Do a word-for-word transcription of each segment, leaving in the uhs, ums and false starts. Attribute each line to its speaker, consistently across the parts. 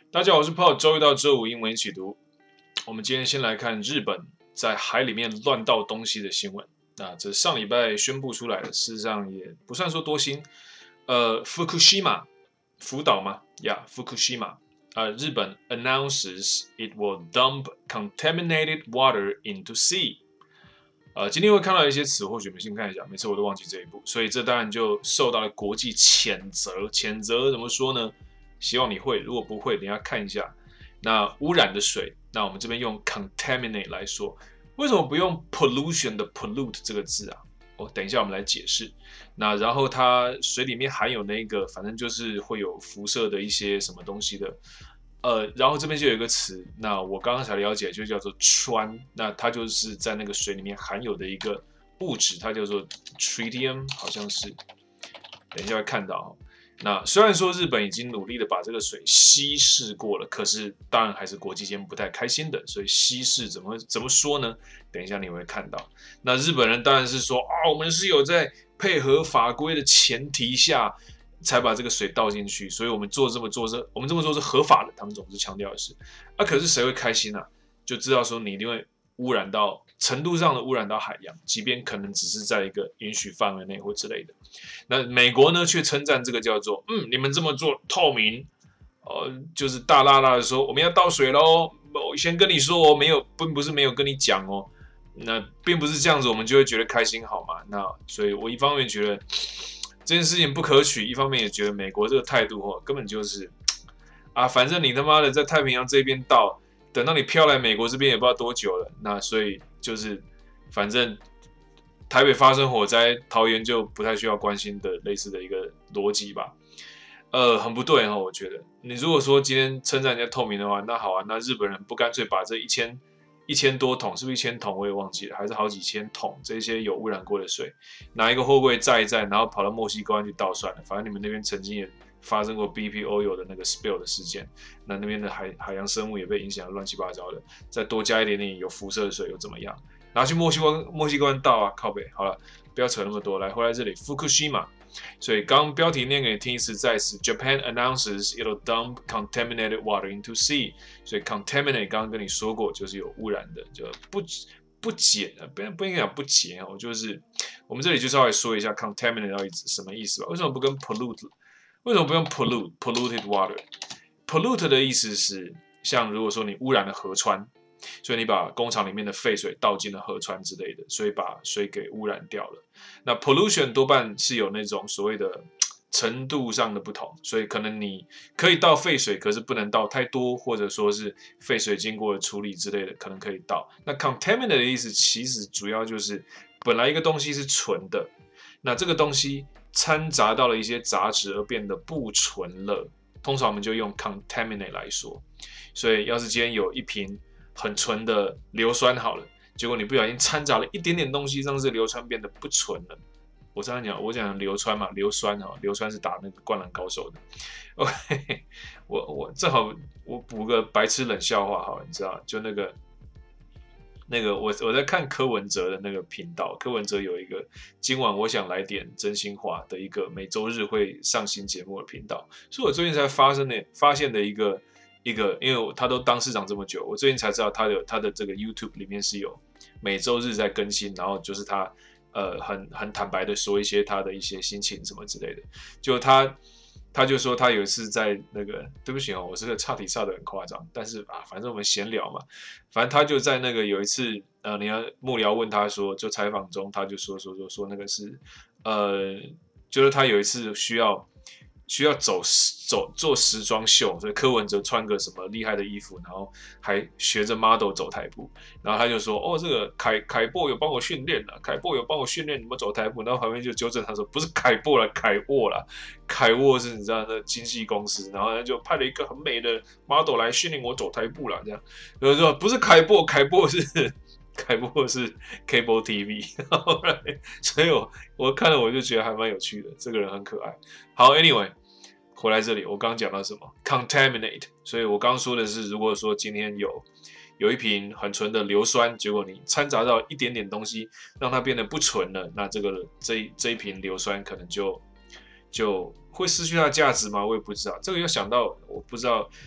Speaker 1: 大家好，我是 Paul， 周一到周五英文一起读。我们今天先来看日本在海里面乱倒东西的新闻。那这上礼拜宣布出来的，事实上也不算说多新。呃 ，Fukushima 福岛嘛呀、yeah, ，Fukushima 呃，日本 announces it will dump contaminated water into sea。呃，今天会看到一些词，或许你们先看一下，每次我都忘记这一步，所以这当然就受到了国际谴责。谴责怎么说呢？希望你会，如果不会，等一下看一下。那污染的水，那我们这边用 contaminate 来说，为什么不用 pollution 的 pollute 这个字啊？哦，等一下我们来解释。那然后它水里面含有那个，反正就是会有辐射的一些什么东西的。呃，然后这边就有一个词，那我刚刚才了解，就叫做氚。那它就是在那个水里面含有的一个物质，它叫做 tritium， 好像是。等一下会看到。那虽然说日本已经努力的把这个水稀释过了，可是当然还是国际间不太开心的。所以稀释怎么怎么说呢？等一下你会看到。那日本人当然是说啊，我们是有在配合法规的前提下才把这个水倒进去，所以我们做这么做是，我们这么做是合法的。他们总是强调的是，啊，可是谁会开心啊？就知道说你一定会污染到程度上的污染到海洋，即便可能只是在一个允许范围内或之类的。那美国呢，却称赞这个叫做“嗯，你们这么做透明”，呃，就是大大大的说我们要倒水喽。我先跟你说哦，没有，并不是没有跟你讲哦。那并不是这样子，我们就会觉得开心好吗？那所以，我一方面觉得这件事情不可取，一方面也觉得美国这个态度哦，根本就是啊，反正你他妈的在太平洋这边倒，等到你飘来美国这边也不知道多久了。那所以就是反正。台北发生火灾，桃园就不太需要关心的类似的一个逻辑吧，呃，很不对哈，我觉得。你如果说今天称赞人家透明的话，那好啊，那日本人不干脆把这一千一千多桶，是不是一千桶我也忘记了，还是好几千桶这些有污染过的水，拿一个货柜载一载，然后跑到墨西哥湾去倒算了，反正你们那边曾经也发生过 B P oil 的那个 spill 的事件，那那边的海海洋生物也被影响得乱七八糟的，再多加一点点有辐射的水又怎么样？拿去墨西哥墨西哥湾倒啊，靠北。好了，不要扯那么多，来回来这里 Fukushima。所以刚标题念给你听一次，再一次 Japan announces it'll dump contaminated water into sea。所以 contaminate 刚刚跟你说过，就是有污染的，就不不洁，不不应该讲不洁哦，就是我们这里就稍微说一下 contaminate 到底什么意思吧？为什么不跟 pollute？ 为什么不用 pollute polluted water？pollute 的意思是，像如果说你污染了河川。所以你把工厂里面的废水倒进了河川之类的，所以把水给污染掉了。那 pollution 多半是有那种所谓的程度上的不同，所以可能你可以倒废水，可是不能倒太多，或者说是废水经过了处理之类的，可能可以倒。那 contaminate 的意思其实主要就是本来一个东西是纯的，那这个东西掺杂到了一些杂质而变得不纯了，通常我们就用 contaminate 来说。所以要是今天有一瓶很纯的硫酸好了，结果你不小心掺杂了一点点东西，让这硫酸变得不纯了。我常常讲，我讲硫酸嘛，硫酸哈，硫酸是打那个灌篮高手的。OK， 我我正好我补个白痴冷笑话好了，你知道，就那个那个我我在看柯文哲的那个频道，柯文哲有一个今晚我想来点真心话的一个每周日会上新节目的频道，是我最近才发生的发现的一个。一个，因为他都当市长这么久，我最近才知道他有他的这个 YouTube 里面是有每周日在更新，然后就是他呃很很坦白的说一些他的一些心情什么之类的。就他他就说他有一次在那个，对不起哦，我这个岔题岔的很夸张，但是啊，反正我们闲聊嘛，反正他就在那个有一次呃，人家幕僚问他说，就采访中他就说说说说那个是呃，就是他有一次需要。需要走走做时装秀，所以柯文哲穿个什么厉害的衣服，然后还学着 model 走台步，然后他就说：“哦，这个凯凯博有帮我训练了，凯博有帮我训练你们走台步。”然后旁边就纠正他说：“不是凯博啦，凯沃啦，凯沃是你知道那经纪公司。”然后他就派了一个很美的 model 来训练我走台步啦，这样。然后说不是凯博，凯博是。凯博是 Cable T V， 所以我我看了我就觉得还蛮有趣的，这个人很可爱。好 ，Anyway， 回来这里，我刚刚讲到什么 ？Contaminate， 所以我刚刚说的是，如果说今天有有一瓶很纯的硫酸，结果你掺杂到一点点东西，让它变得不纯了，那这个这这一瓶硫酸可能就就会失去它的价值吗？我也不知道。这个又想到，我不知道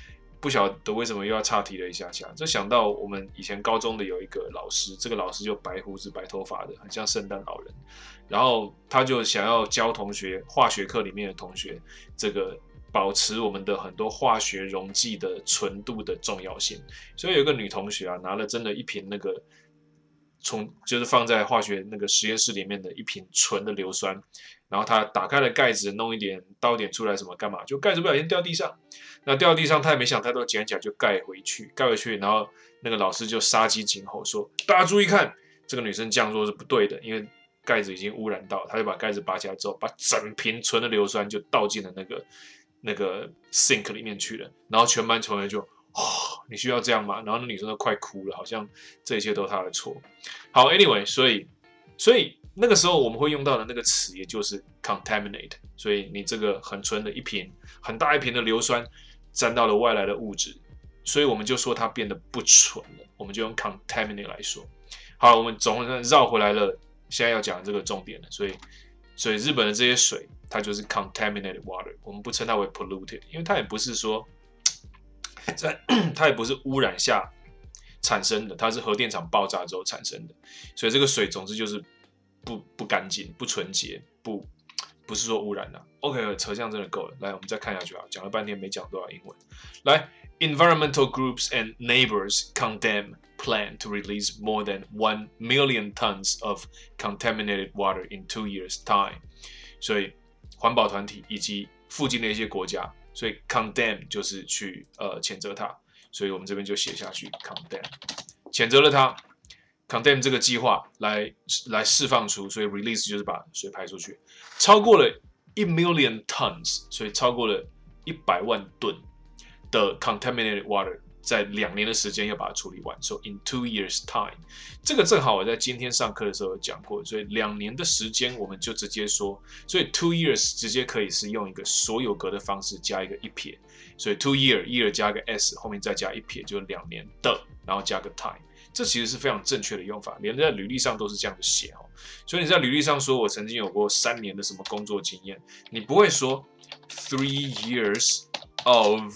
Speaker 1: 不晓得为什么又要岔题了一下下，就想到我们以前高中的有一个老师，这个老师就白胡子白头发的，很像圣诞老人。然后他就想要教同学化学课里面的同学，这个保持我们的很多化学溶剂的纯度的重要性。所以有一个女同学啊，拿了真的一瓶那个从就是放在化学那个实验室里面的一瓶纯的硫酸，然后她打开了盖子，弄一点倒点出来什么干嘛，就盖子不小心掉地上。那掉地上，他也没想太多，捡起来就盖回去，盖回去，然后那个老师就杀鸡儆猴说：“大家注意看，这个女生这样做是不对的，因为盖子已经污染到。”他就把盖子拔起来之后，把整瓶纯的硫酸就倒进了那个那个 sink 里面去了。然后全班同学就：“哦，你需要这样吗？”然后那女生都快哭了，好像这一切都是她的错。好 ，anyway， 所以所以那个时候我们会用到的那个词，也就是 contaminate。所以你这个很纯的一瓶很大一瓶的硫酸。沾到了外来的物质，所以我们就说它变得不纯了，我们就用 contaminate 来说。好，我们总绕回来了，现在要讲这个重点了。所以，所以日本的这些水，它就是 contaminated water， 我们不称它为 polluted， 因为它也不是说在它也不是污染下产生的，它是核电厂爆炸之后产生的，所以这个水总之就是不不干净、不纯洁、不。不是说污染的、啊。OK， 扯这样真的够了。来，我们再看下去啊，讲了半天没讲多少英文。来 ，environmental groups and neighbors condemn plan to release more than one million tons of contaminated water in two years' time。所以，环保团体以及附近的一些国家，所以 condemn 就是去呃谴责它，所以我们这边就写下去 condemn， 谴责了它。condemn 这个计划来来释放出，所以 release 就是把水排出去，超过了一 million tons， 所以超过了一百万吨的 contaminated water， 在两年的时间要把它处理完。So in two years time， 这个正好我在今天上课的时候有讲过，所以两年的时间我们就直接说，所以 two years 直接可以是用一个所有格的方式加一个一撇，所以 two year year 加个 s 后面再加一撇，就是两年的，然后加个 time。这其实是非常正确的用法，连在履历上都是这样子写哦。所以你在履历上说我曾经有过三年的什么工作经验，你不会说 three years of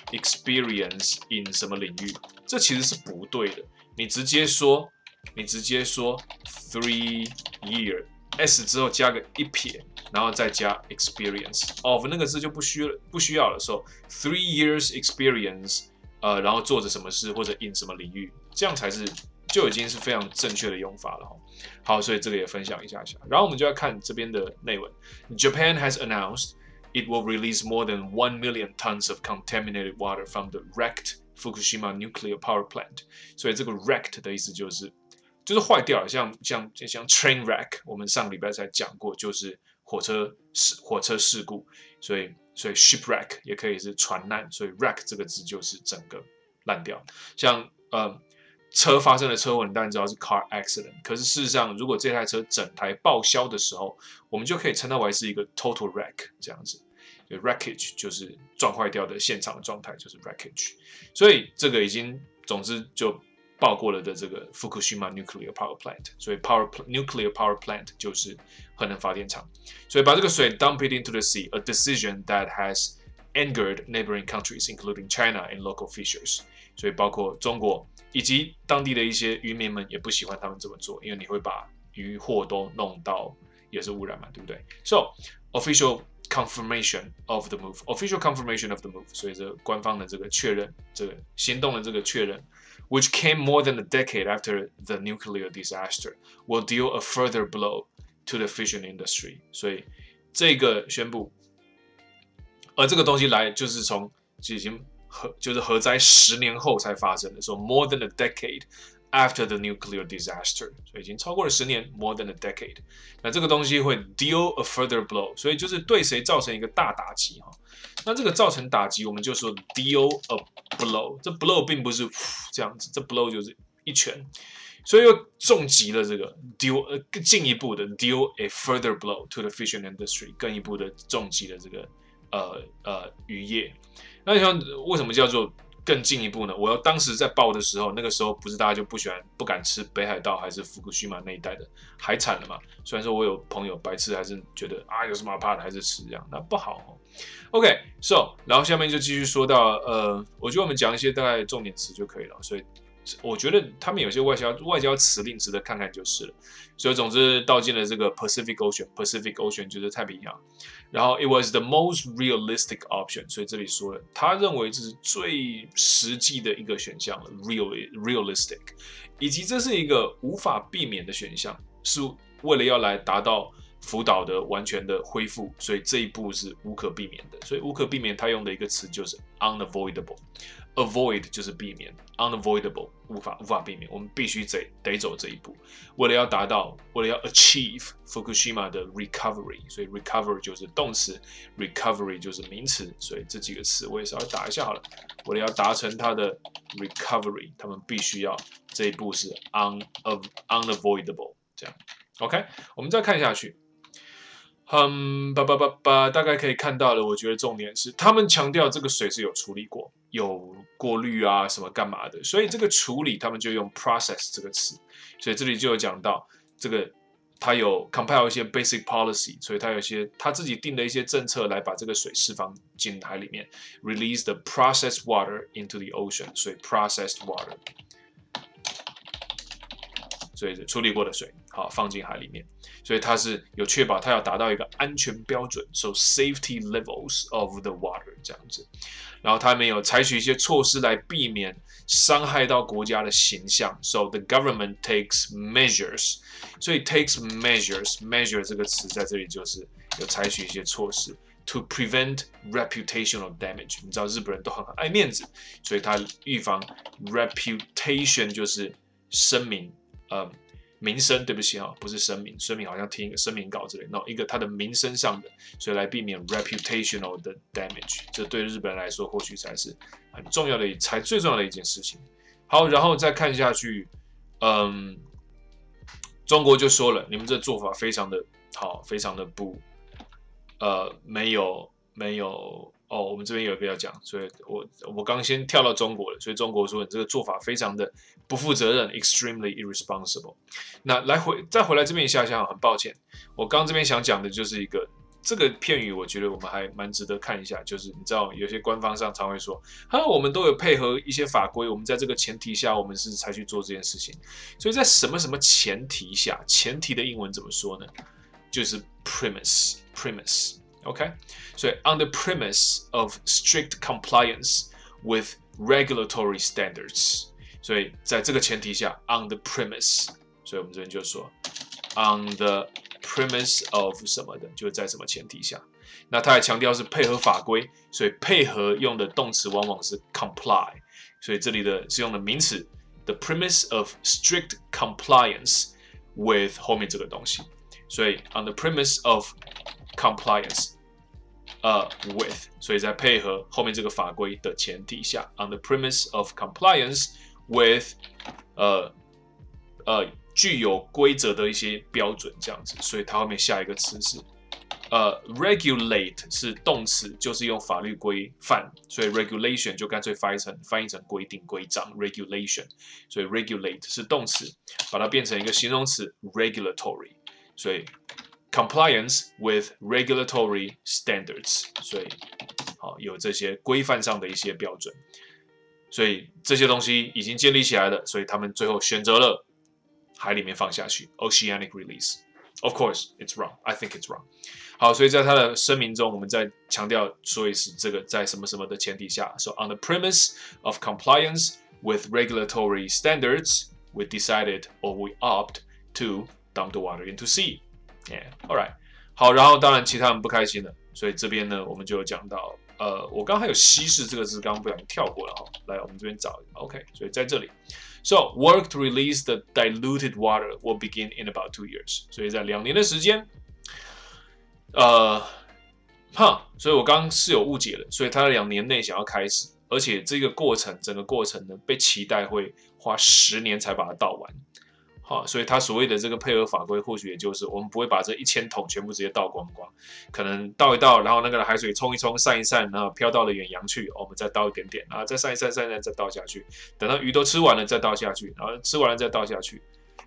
Speaker 1: experience in 什么领域，这其实是不对的。你直接说，你直接说 three year s 之后加个一撇，然后再加 experience of 那个字就不需不需要了。So three years experience。呃，然后做着什么事或者 in 什么领域，这样才是就已经是非常正确的用法了哈。好，所以这个也分享一下下。然后我们就要看这边的内文。Japan has announced it will release more than one million tons of contaminated water from the wrecked Fukushima nuclear power plant。所以这个 wrecked 的意思就是就是坏掉了，像像像 train wreck， 我们上礼拜才讲过，就是火车事火车事故，所以。所以 shipwreck 也可以是船难，所以 wreck 这个字就是整个烂掉。像呃车发生的车祸，你当然知道是 car accident， 可是事实上，如果这台车整台报销的时候，我们就可以称它为是一个 total wreck 这样子。就 wreckage 就是撞坏掉的现场的状态，就是 wreckage。所以这个已经，总之就报过了的这个 Fukushima nuclear power plant， 所以 power nuclear power plant 就是核能发电厂，所以把这个水 dump it into the sea, a decision that has angered neighboring countries, including China and local fishers。所以包括中国以及当地的一些渔民们也不喜欢他们这么做，因为你会把渔获都弄到也是污染嘛，对不对 ？So official confirmation of the move, official confirmation of the move， 所以这官方的这个确认，这个行动的这个确认。Which came more than a decade after the nuclear disaster, will deal a further blow to the fishing industry。所以这个宣布，而这个东西来就是从已经核就是核灾十年后才发生的，说 more than a decade after the nuclear disaster， 所以已经超过了十年 ，more than a decade。那这个东西会 deal a further blow， 所以就是对谁造成一个大打击哈。那这个造成打击，我们就说 deal a blow。这 blow 并不是这样子，这 blow 就是一拳，所以又重击了这个 deal 呃更进一步的 deal a further blow to the fishing industry， 更一步的重击了这个呃呃渔业。那你说为什么叫做更进一步呢？我要当时在报的时候，那个时候不是大家就不喜欢、不敢吃北海道还是福库须马那一带的海产了嘛？虽然说我有朋友白痴，还是觉得啊有什么好怕的，还是吃这样，那不好哦。 OK，so， 然后下面就继续说到，呃，我觉得我们讲一些大概重点词就可以了。所以我觉得他们有些外交外交辞令值得看看就是了。所以总之道尽了这个 Pacific Ocean，Pacific Ocean 就是太平洋。然后 it was the most realistic option， 所以这里说了，他认为这是最实际的一个选项了 ，real realistic， 以及这是一个无法避免的选项，是为了要来达到福岛的完全的恢复，所以这一步是无可避免的。所以无可避免，他用的一个词就是 unavoidable。Avoid 就是避免 ，unavoidable 无法无法避免，我们必须得得走这一步，为了要达到，为了要 achieve Fukushima 的 recovery， 所以 recover 就是动词 ，recovery 就是名词，所以这几个词我也稍微打一下好了。为了要达成它的 recovery， 他们必须要这一步是 un unavoidable 这样。OK， 我们再看下去。嗯，吧吧吧吧，大概可以看到了。我觉得重点是，他们强调这个水是有处理过、有过滤啊，什么干嘛的，所以这个处理他们就用 process 这个词。所以这里就有讲到，这个他有 compile 一些 basic policy， 所以他有一些他自己定的一些政策来把这个水释放进海里面 ，release the processed water into the ocean， 所以 processed water， 所以处理过的水，好放进海里面。所以它是有确保它要达到一个安全标准 ，so safety levels of the water 这样子。然后他们有采取一些措施来避免伤害到国家的形象 ，so the government takes measures。所以 takes measures，measure 这个词在这里就是有采取一些措施 to prevent reputational damage。你知道日本人都很爱面子，所以他预防 reputation 就是声明，呃。名声，对不起哈，不是声明，声明好像听一个声明稿之类的 ，no， 一个他的名声上的，所以来避免 reputational 的 damage， 这对日本人来说或许才是很重要的，才最重要的一件事情。好，然后再看下去，嗯，中国就说了，你们这做法非常的好，非常的不，呃，没有没有。哦，我们这边有一个要讲，所以我我刚先跳到中国了，所以中国说你这个做法非常的不负责任 ，extremely irresponsible。那来回再回来这边一下下，很抱歉，我刚这边想讲的就是一个这个片语，我觉得我们还蛮值得看一下，就是你知道有些官方上常会说，哈，我们都有配合一些法规，我们在这个前提下，我们是才去做这件事情。所以在什么什么前提下，前提的英文怎么说呢？就是 premise premise。OK， 所以 on the premise of strict compliance with regulatory standards， 所以在这个前提下 on the premise， 所以我们这边就说 on the premise of 什么的，就是在什么前提下。那他还强调是配合法规，所以配合用的动词往往是 comply， 所以这里的是用的名词 the premise of strict compliance with 后面这个东西，所以 on the premise of compliance， 呃、uh, ，with， 所以在配合后面这个法规的前提下 ，on the premise of compliance with， 呃呃具有规则的一些标准这样子，所以它后面下一个词是呃 regulate 是动词，就是用法律规范，所以 regulation 就干脆翻译成翻译成规定规章 regulation， 所以 regulate 是动词，把它变成一个形容词 regulatory， 所以。Compliance with regulatory standards， 所以好有这些规范上的一些标准，所以这些东西已经建立起来了，所以他们最后选择了海里面放下去 ，oceanic release。Of course, it's wrong. I think it's wrong. 好，所以在他的声明中，我们再强调说一次，这个在什么什么的前提下 ，so on the premise of compliance with regulatory standards, we decided or we opt to dump the water into sea.Yeah, all right. 好，然后当然其他人不开心了，所以这边呢，我们就有讲到，呃，我刚刚还有稀释这个字，刚刚不小心跳过了哈。来，我们这边找 ，OK， 所以在这里 ，So work to release the diluted water will begin in about two years。所以在两年的时间，呃，哈，所以我刚刚是有误解了，所以他在两年内想要开始，而且这个过程，整个过程呢，被期待会花十年才把它倒完。好，所以他所谓的这个配合法规，或许也就是我们不会把这一千桶全部直接倒光光，可能倒一倒，然后那个海水冲一冲、散一散，然后飘到了远洋去，我们再倒一点点，然后再散一散、散一散，再倒下去，等到鱼都吃完了再倒下去，然后吃完了再倒下去。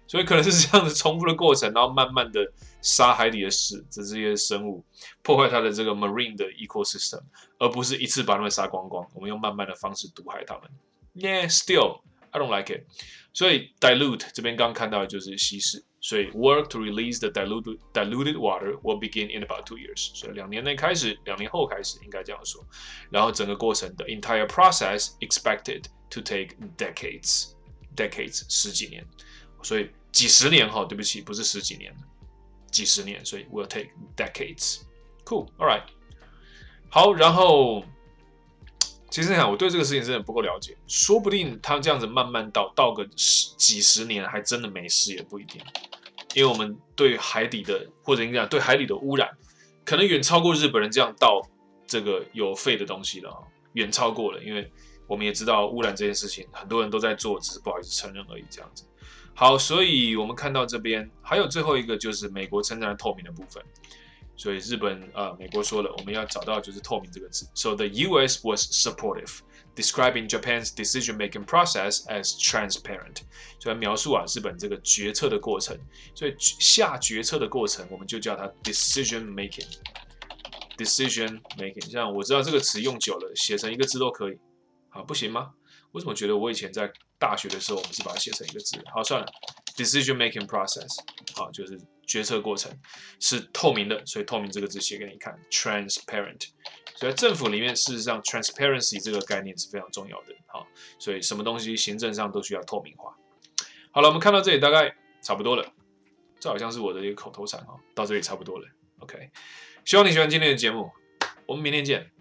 Speaker 1: 所以可能是这样子重复的过程，然后慢慢的杀海底的屎，这这些生物，破坏它的这个 marine 的 ecosystem， 而不是一次把它们杀光光。我们用慢慢的方式毒害它们。Yeah, still I don't like it。所以 dilute 这边刚刚看到的就是稀释，所以 work to release the diluted diluted water will begin in about two years。所以两年内开始，两年后开始，应该这样说。然后整个过程的 entire process expected to take decades, decades 十几年。所以几十年哈，对不起，不是十几年，几十年，所以 will take decades。Cool, all right。好，然后其实讲我对这个事情真的不够了解，说不定他们这样子慢慢倒，倒个几十年还真的没事也不一定，因为我们对海底的或者应该讲对海底的污染，可能远超过日本人这样倒这个有废的东西了，远超过了，因为我们也知道污染这件事情，很多人都在做，只是不好意思承认而已，这样子。好，所以我们看到这边还有最后一个就是美国称赞的透明的部分。所以日本呃，美国说了，我们要找到就是透明这个字。So the U S was supportive, describing Japan's decision-making process as transparent。所以描述啊日本这个决策的过程，所以下决策的过程我们就叫它 decision-making。decision-making， 像我知道这个词用久了，写成一个字都可以，好不行吗？我怎么觉得我以前在大学的时候，我们是把它写成一个字？好，算了 ，decision-making process， 好，就是决策过程是透明的，所以透明这个字写给你看 ，transparent。所以在政府里面，事实上 transparency 这个概念是非常重要的，好，所以什么东西行政上都需要透明化。好了，我们看到这里大概差不多了，这好像是我的一个口头禅哈，到这里差不多了 ，OK。希望你喜欢今天的节目，我们明天见。